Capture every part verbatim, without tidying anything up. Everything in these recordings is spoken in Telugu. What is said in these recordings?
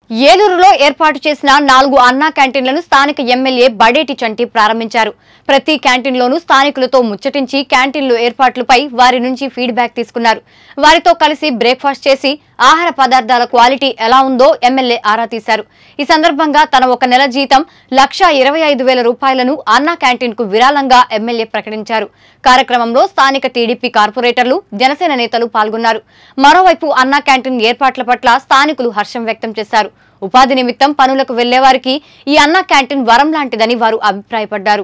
ఏలూరులో ఏర్పాటు చేసిన నాలుగు అన్నా క్యాంటీన్లను స్థానిక ఎమ్మెల్యే బడేటి చంటి ప్రారంభించారు. ప్రతి క్యాంటీన్లోనూ స్థానికులతో ముచ్చటించి క్యాంటీన్లు ఏర్పాట్లపై వారి నుంచి ఫీడ్బ్యాక్ తీసుకున్నారు. వారితో కలిసి బ్రేక్ఫాస్ట్ చేసి ఆహార పదార్థాల క్వాలిటీ ఎలా ఉందో ఎమ్మెల్యే ఆరా తీశారు. ఈ సందర్భంగా తన ఒక నెల జీతం లక్ష ఇరవై ఐదు వేల రూపాయలను అన్నా క్యాంటీన్ కు విరాళంగా ఎమ్మెల్యే ప్రకటించారు. కార్యక్రమంలో స్థానిక టీడీపీ కార్పొరేటర్లు, జనసేన నేతలు పాల్గొన్నారు. మరోవైపు అన్నా క్యాంటీన్ ఏర్పాట్ల పట్ల స్థానికులు హర్షం వ్యక్తం చేశారు. ఉపాధి నిమిత్తం పనులకు వెళ్లే వారికి ఈ అన్నా క్యాంటీన్ వరం లాంటిదని వారు అభిప్రాయపడ్డారు.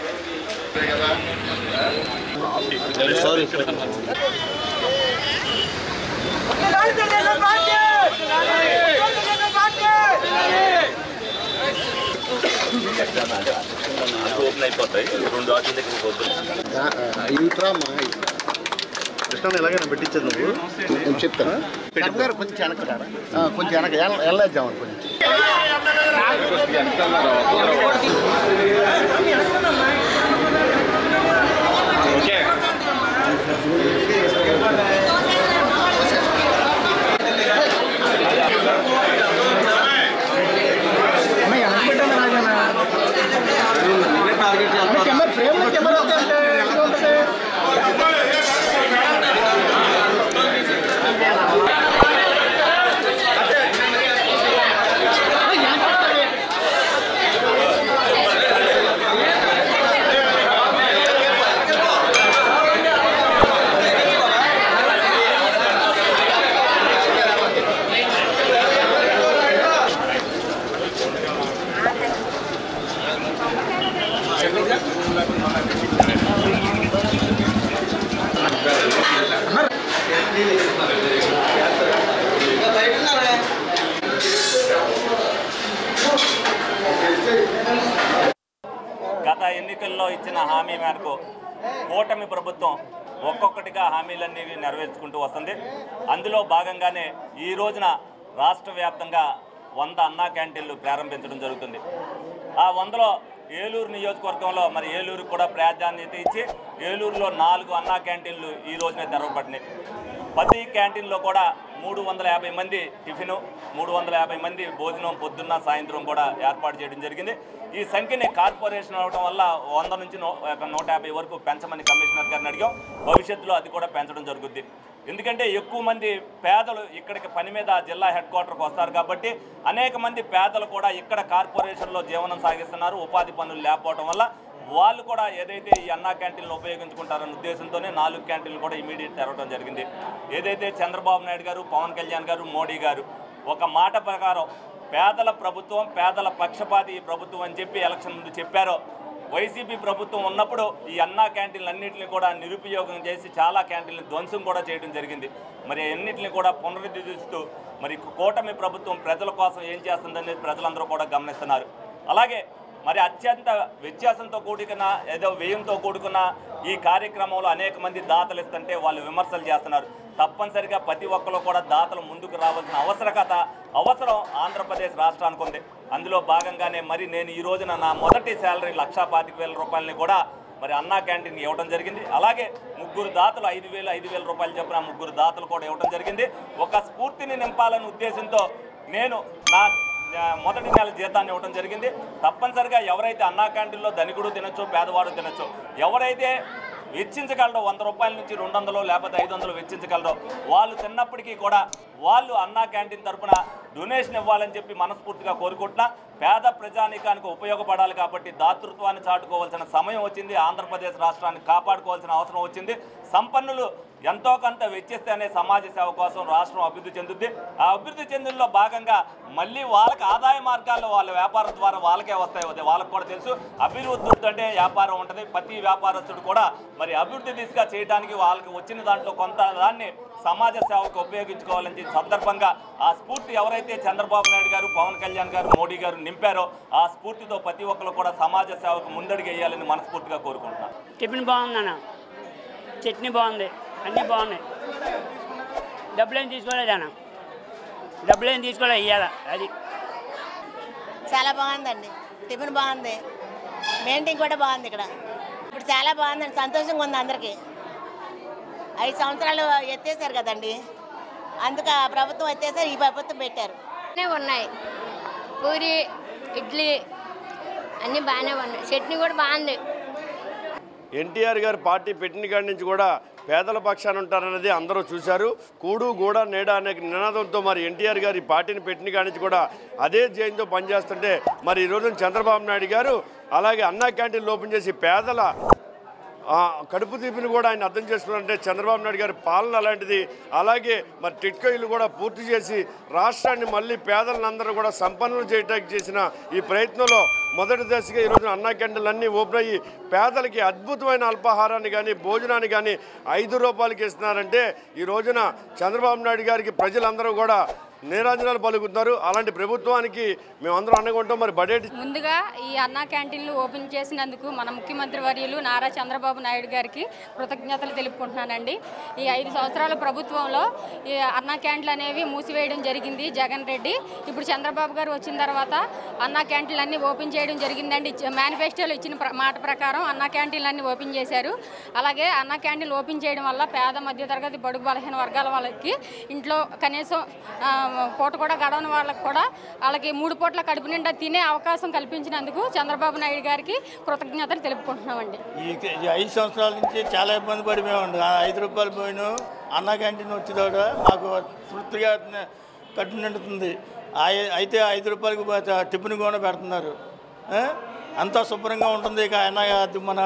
కృష్ణ ఎలాగైనా పెట్టించదు నువ్వు నేను చెప్తాను. గారు కొంచెం వెనక కొంచెం వెనక వెళ్ళేద్దాం కొంచెం. గత ఎన్నికల్లో ఇచ్చిన హామీ మేరకు కూటమి ప్రభుత్వం ఒక్కొక్కటిగా హామీలన్నీ నెరవేర్చుకుంటూ వస్తుంది. అందులో భాగంగానే ఈ రోజున రాష్ట్ర వ్యాప్తంగా వంద అన్నా క్యాంటీన్లు ప్రారంభించడం జరుగుతుంది. ఆ వందలో ఏలూరు నియోజకవర్గంలో మరి ఏలూరుకు కూడా ప్రాధాన్యత ఇచ్చి ఏలూరులో నాలుగు అన్నా క్యాంటీన్లు ఈ రోజునే తెరవబడినాయి. ప్రతి క్యాంటీన్లో కూడా మూడు వందల యాభై మంది టిఫిను, మూడు వందల యాభై మంది భోజనం పొద్దున్న సాయంత్రం కూడా ఏర్పాటు చేయడం జరిగింది. ఈ సంఖ్యని కార్పొరేషన్ అవడం వల్ల వంద నుంచి నూట యాభై వరకు పెంచమని కమిషనర్ గారిని అడిగాం. భవిష్యత్తులో అది కూడా పెంచడం జరుగుద్ది. ఎందుకంటే ఎక్కువ మంది పేదలు ఇక్కడికి పని మీద జిల్లా హెడ్ క్వార్టర్కి వస్తారు కాబట్టి అనేక మంది పేదలు కూడా ఇక్కడ కార్పొరేషన్లో జీవనం సాగిస్తున్నారు. ఉపాధి పనులు లేకపోవడం వల్ల వాళ్ళు కూడా ఏదైతే ఈ అన్నా క్యాంటీన్లు ఉపయోగించుకుంటారన్న ఉద్దేశంతోనే నాలుగు క్యాంటీన్లు కూడా ఇమీడియట్ తెరవడం జరిగింది. ఏదైతే చంద్రబాబు నాయుడు గారు, పవన్ కళ్యాణ్ గారు, మోడీ గారు ఒక మాట ప్రకారం పేదల ప్రభుత్వం, పేదల పక్షపాతి ఈ ప్రభుత్వం అని చెప్పి ఎలక్షన్ ముందు చెప్పారో, వైసీపీ ప్రభుత్వం ఉన్నప్పుడు ఈ అన్నా క్యాంటీన్లు అన్నింటినీ కూడా నిరుపయోగం చేసి చాలా క్యాంటీన్లు ధ్వంసం కూడా చేయడం జరిగింది. మరి అన్నింటినీ కూడా పునరుద్ధరిస్తూ మరి కూటమి ప్రభుత్వం ప్రజల కోసం ఏం చేస్తుందనేది ప్రజలందరూ కూడా గమనిస్తున్నారు. అలాగే మరి అత్యంత వ్యత్యాసంతో కూడుకున్న ఏదో వ్యయంతో కూడుకున్న ఈ కార్యక్రమంలో అనేక మంది దాతలు ఇస్తుంటే వాళ్ళు విమర్శలు చేస్తున్నారు. తప్పనిసరిగా ప్రతి ఒక్కరు కూడా దాతలు ముందుకు రావాల్సిన అవసరకత అవసరం ఆంధ్రప్రదేశ్ రాష్ట్రానికి ఉంది. అందులో భాగంగానే మరి నేను ఈ రోజున నా మొదటి శాలరీ లక్షా పాతిక వేల రూపాయలని కూడా మరి అన్నా క్యాంటీన్కి ఇవ్వడం జరిగింది. అలాగే ముగ్గురు దాతలు ఐదు వేలు ఐదు వేల రూపాయలు చెప్పిన ముగ్గురు దాతలు కూడా ఇవ్వడం జరిగింది. ఒక స్ఫూర్తిని నింపాలనే ఉద్దేశంతో నేను నా మొదటి నెల జీతాన్ని ఇవ్వడం జరిగింది. తప్పనిసరిగా ఎవరైతే అన్నా క్యాంటీన్లో ధనికుడు తినొచ్చో, పేదవాడు తినొచ్చో, ఎవరైతే వెచ్చించగలరో వంద రూపాయల నుంచి రెండు వందలు లేకపోతే ఐదు వందలు వెచ్చించగలరో వాళ్ళు తిన్నప్పటికీ కూడా వాళ్ళు అన్నా క్యాంటీన్ తరఫున డొనేషన్ ఇవ్వాలని చెప్పి మనస్ఫూర్తిగా కోరుకుంటున్నా. పేద ప్రజానీకానికి ఉపయోగపడాలి కాబట్టి దాతృత్వాన్ని చాటుకోవాల్సిన సమయం వచ్చింది. ఆంధ్రప్రదేశ్ రాష్ట్రాన్ని కాపాడుకోవాల్సిన అవసరం వచ్చింది. సంపన్నులు ఎంతో కొంత వెచ్చిస్తేనే సమాజ సేవ కోసం రాష్ట్రం అభివృద్ధి చెందుద్ది. ఆ అభివృద్ధి చెందుల్లో భాగంగా మళ్ళీ వాళ్ళకి ఆదాయ మార్గాల్లో వాళ్ళ వ్యాపారం ద్వారా వాళ్ళకే వస్తాయి. వాళ్ళకు కూడా తెలుసు అభివృద్ధి అంటే వ్యాపారం ఉంటుంది. ప్రతి వ్యాపారస్తుడు కూడా మరి అభివృద్ధి దిశగా చేయడానికి వాళ్ళకి వచ్చిన దాంట్లో కొంత దాన్ని సమాజ సేవకు ఉపయోగించుకోవాలని సందర్భంగా ఆ స్ఫూర్తి ఎవరైతే చంద్రబాబు నాయుడు గారు, పవన్ కళ్యాణ్ గారు, మోడీ గారు నింపారో ఆ స్ఫూర్తితో ప్రతి ఒక్కరు కూడా సమాజ సేవకు ముందడుగు వేయాలని మనస్ఫూర్తిగా కోరుకుంటున్నాను. టిఫిన్ బాగుందన్న, చట్నీ బాగుంది, అన్నీ బాగున్నాయి. డబ్బులు ఏం తీసుకోలేదు అన్న, డబ్బులు ఏం తీసుకోలేదు ఇవ్వాల. అది చాలా బాగుందండి. టిఫిన్ బాగుంది, మెయింటైన్ కూడా బాగుంది. ఇక్కడ ఇప్పుడు చాలా బాగుందండి, సంతోషంగా ఉంది అందరికీ. ఐదు సంవత్సరాలు ఎత్తేసారు కదండి, అందుకు ప్రభుత్వం ఎత్తేసారు, ఈ ప్రభుత్వం పెట్టారు. ఉన్నాయి పూరి ఇడ్లీ అన్నీ బాగానే ఉన్నాయి, చట్నీ కూడా బాగుంది. ఎన్టీఆర్ గారు పార్టీ పెట్టిన కాడి నుంచి కూడా పేదల పక్షాన ఉంటారన్నది అందరూ చూశారు. కూడు గూడ నేడ అనే నినాదంతో మరి ఎన్టీఆర్ గారు ఈ పార్టీని పెట్టిన కాడి నుంచి కూడా అదే జయంతో పనిచేస్తుంటే మరి ఈరోజు చంద్రబాబు నాయుడు గారు అలాగే అన్నా క్యాంటీన్లు ఓపెన్ చేసి పేదల కడుపు తీపిని కూడా ఆయన అర్థం చేసుకున్నారంటే చంద్రబాబు నాయుడు గారి పాలన అలాంటిది. అలాగే మరి టిట్కో ఇల్లు కూడా పూర్తి చేసి రాష్ట్రాన్ని మళ్ళీ పేదలందరూ కూడా సంపన్నులు చేయడానికి చేసిన ఈ ప్రయత్నంలో మొదటి దశగా ఈరోజు అన్నా క్యాంటీన్లు అన్నీ ఓపెన్ అయ్యి పేదలకి అద్భుతమైన అల్పాహారాన్ని కానీ భోజనాన్ని కానీ ఐదు రూపాయలకి ఇస్తున్నారంటే ఈ రోజున చంద్రబాబు నాయుడు గారికి ప్రజలందరూ కూడా నీరాజనాలు పలుకుతున్నారు. అలాంటి ప్రభుత్వానికి మేమందరం అనుకుంటాం. మరి బడ్జెట్ ముందుగా ఈ అన్నా క్యాంటీన్లు ఓపెన్ చేసినందుకు మన ముఖ్యమంత్రి వర్యులు నారా చంద్రబాబు నాయుడు గారికి కృతజ్ఞతలు తెలుపుకుంటున్నానండి. ఈ ఐదు సంవత్సరాల ప్రభుత్వంలో ఈ అన్నా క్యాంటీన్లు అనేవి మూసివేయడం జరిగింది జగన్ రెడ్డి. ఇప్పుడు చంద్రబాబు గారు వచ్చిన తర్వాత అన్నా క్యాంటీన్లు అన్నీ ఓపెన్ చేయడం జరిగిందండి. మేనిఫెస్టోలో ఇచ్చిన మాట ప్రకారం అన్నా క్యాంటీన్లు అన్నీ ఓపెన్ చేశారు. అలాగే అన్నా క్యాంటీన్లు ఓపెన్ చేయడం వల్ల పేద మధ్యతరగతి బడుగు బలహీన వర్గాల వాళ్ళకి ఇంట్లో కనీసం పూట కూడా గడవని వాళ్ళకి కూడా వాళ్ళకి మూడు పూట్ల కడుపు నిండా తినే అవకాశం కల్పించినందుకు చంద్రబాబు నాయుడు గారికి కృతజ్ఞతలు తెలుపుకుంటున్నామండి. ఈ ఐదు సంవత్సరాల నుంచి చాలా ఇబ్బంది పడిపోయామండి. ఐదు రూపాయలు పోయిన అన్నా క్యాంటీన్ వచ్చిన మాకు తృప్తిగా కడుపు నిండుతుంది. అయితే ఐదు రూపాయలకి టిఫిన్ కూడా పెడుతున్నారు. అంతా శుభ్రంగా ఉంటుంది. ఇక అన్న మన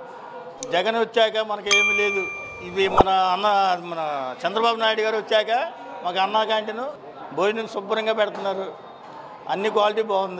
జగన్ వచ్చాక మనకి ఏమీ లేదు. ఇది మన అన్న మన చంద్రబాబు నాయుడు గారు వచ్చాక మాకు అన్నా క్యాంటీన్ భోజనం శుభ్రంగా పెడుతున్నారు. అన్ని క్వాలిటీ బాగుంది.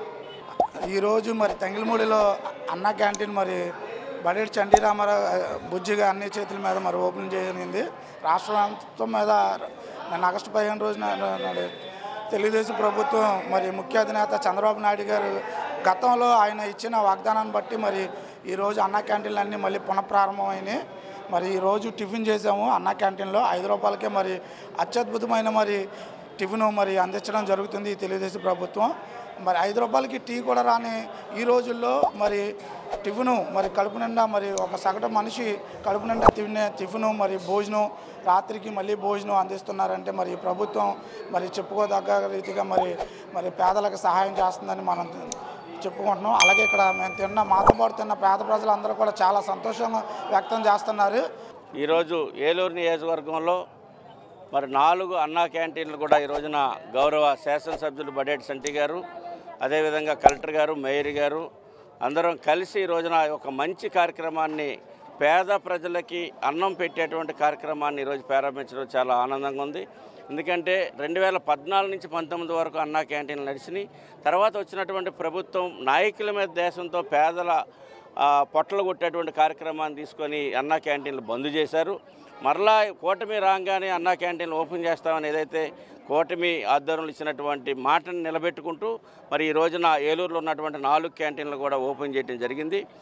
ఈరోజు మరి తంగిలమూడిలో అన్నా క్యాంటీన్ మరి బడేటి చండీ రామారావు బుజ్జిగా అన్ని చేతుల మీద మరి ఓపెన్ జరిగింది. రాష్ట్రం మీద నేను ఆగస్టు పదిహేను రోజున తెలుగుదేశం ప్రభుత్వం మరి ముఖ్య అధినేత చంద్రబాబు నాయుడు గారు గతంలో ఆయన ఇచ్చిన వాగ్దానాన్ని బట్టి మరి ఈరోజు అన్నా క్యాంటీన్లు అన్నీ మళ్ళీ పునఃప్రారంభమైనాయి. మరి ఈరోజు టిఫిన్ చేసాము అన్నా క్యాంటీన్లో ఐదు రూపాయలకే మరి అత్యద్భుతమైన మరి టిఫిన్ మరి అందించడం జరుగుతుంది ఈ తెలుగుదేశం ప్రభుత్వం. మరి ఐదు రూపాయలకి టీ కూడా రాని ఈ రోజుల్లో మరి టిఫిను మరి కడుపు నిండా మరి ఒక సగటు మనిషి కడుపు నిండా తినే టిఫిను మరి భోజనం రాత్రికి మళ్ళీ భోజనం అందిస్తున్నారంటే మరి ప్రభుత్వం మరి చెప్పుకోదగ్గ రీతిగా మరి మరి పేదలకు సహాయం చేస్తుందని మనం చెప్పుకుంటున్నాం. అలాగే ఇక్కడ మేము తిన్న మాతో పాటు తిన్న పేద ప్రజలందరూ కూడా చాలా సంతోషంగా వ్యక్తం చేస్తున్నారు. ఈరోజు ఏలూరు నియోజకవర్గంలో మరి నాలుగు అన్నా క్యాంటీన్లు కూడా ఈ రోజున గౌరవ శాసనసభ్యులు బడేటి సంటి గారు అదేవిధంగా కలెక్టర్ గారు మేయర్ గారు అందరం కలిసి ఈ రోజున ఒక మంచి కార్యక్రమాన్ని పేద ప్రజలకి అన్నం పెట్టేటువంటి కార్యక్రమాన్ని ఈరోజు ప్రారంభించడం చాలా ఆనందంగా ఉంది. ఎందుకంటే రెండు వేల పద్నాలుగు నుంచి పంతొమ్మిది వరకు అన్నా క్యాంటీన్లు నడిచినాయి. తర్వాత వచ్చినటువంటి ప్రభుత్వం నాయకుల మీద దేశంతో పేదల పొట్టలు కొట్టేటువంటి కార్యక్రమాన్ని తీసుకొని అన్నా క్యాంటీన్లు బంద్ చేశారు. మరలా కూటమి రాగానే అన్నా క్యాంటీన్లు ఓపెన్ చేస్తామని ఏదైతే కూటమి ఆధ్వర్యంలో ఇచ్చినటువంటి మాటను నిలబెట్టుకుంటూ మరి ఈ రోజున ఏలూరులో ఉన్నటువంటి నాలుగు క్యాంటీన్లు కూడా ఓపెన్ చేయడం జరిగింది.